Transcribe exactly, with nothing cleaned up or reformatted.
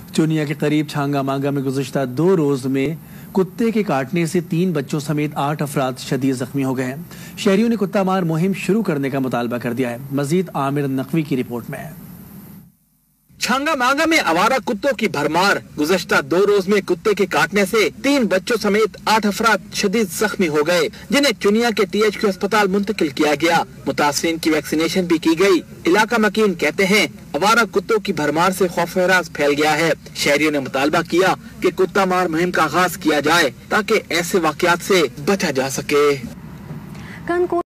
चुनिया के करीब छांगा मांगा में गुज़श्ता दो रोज में कुत्ते के काटने से तीन बच्चों समेत आठ अफराद शदीद जख्मी हो गए हैं। शहरियों ने कुत्ता मार मुहिम शुरू करने का मुतालबा कर दिया है। मजीद आमिर नकवी की रिपोर्ट में। छांगा मांगा में आवारा कुत्तों की भरमार। गुज़श्ता दो रोज में कुत्ते के काटने से तीन बच्चों समेत आठ अफराद शदीद जख्मी हो गए, जिन्हें चुनिया के टी एच क्यू अस्पताल मुंतकिल किया गया। मुतासरीन की वैक्सीनेशन भी की गई। इलाका मकीन कहते हैं आवारा कुत्तों की भरमार से खौफ हरास फैल गया है। शहरियों ने मुतालबा किया कि कुत्ता मार मुहिम का आगाज किया जाए ताकि ऐसे वाकयात से बचा जा सके।